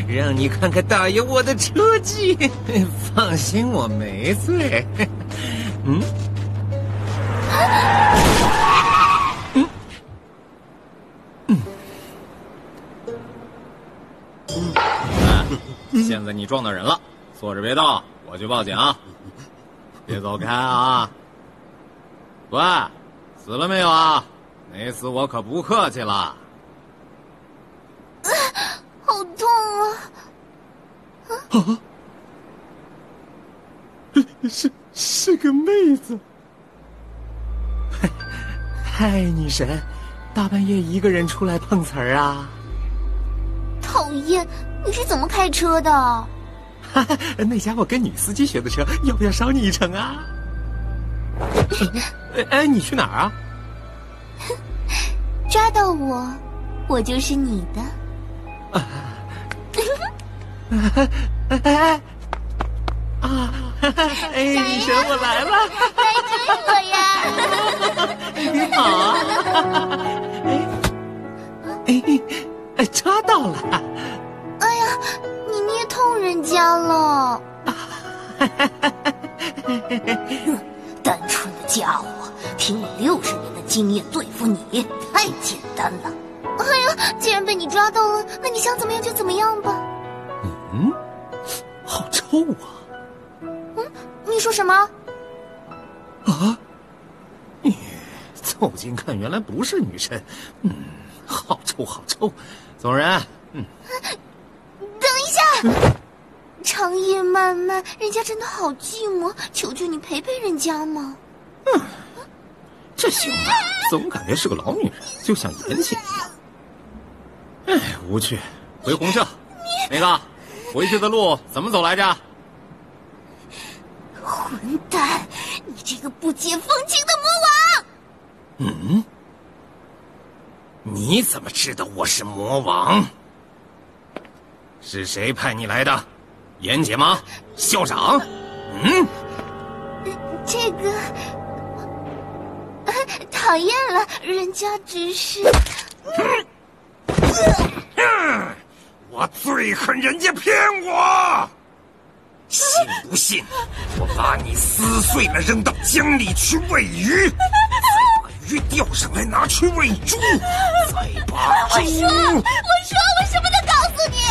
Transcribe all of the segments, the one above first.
让你看看大爷我的车技。放心，我没醉。 现在你撞到人了，坐着别动，我去报警。别走开啊！喂，死了没有啊？没死我可不客气了。 好痛啊！ 是个妹子。嗨，女神，大半夜一个人出来碰瓷儿啊？ 讨厌，你是怎么开车的？ 那家我跟女司机学的车，要不要捎你一程啊？哎，你去哪儿啊？ 抓到我，我就是你的。 哎，女神，我来了！ 来追我呀！ 你好啊！哎，抓到了！ 哎呀，你捏痛人家了！单纯的家伙，凭你60年的经验对付你，太简单了。哎呀，既然被你抓到了，那你想怎么样就怎么样吧。 好臭啊！ 你说什么？ 啊！凑近看，原来不是女神。好臭，好臭！走人。 等一下，长夜漫漫，人家真的好寂寞，求求你陪陪人家嘛。 这行吧，总感觉是个老女人，就像言情一样。哎，无趣，回红社。那个，回去的路怎么走来着？ 混蛋，你这个不解风情的魔王！ 你怎么知道我是魔王？是谁派你来的？严姐吗？校长？ 这个讨厌了，人家只是…… 我最恨人家骗我！信不信我把你撕碎了扔到江里去喂鱼，再把鱼钓上来拿去喂猪，再把猪…… 我什么都告诉你。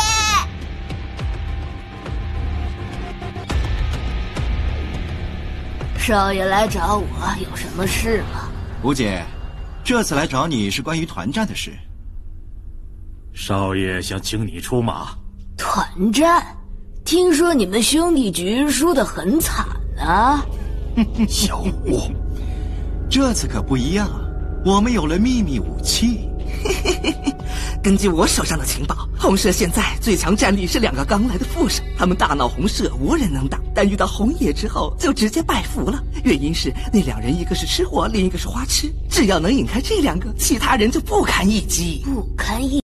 少爷来找我有什么事吗？ 吴姐，这次来找你是关于团战的事。 少爷想请你出马。 团战？听说你们兄弟局输得很惨啊！ 小吴，这次可不一样，我们有了秘密武器。 根据我手上的情报，红社现在最强战力是2个刚来的副手，他们大闹红社无人能挡，但遇到红野之后就直接拜服了。原因是那2人一个是吃货，另一个是花痴，只要能引开这2个，其他人就不堪一击。 不堪一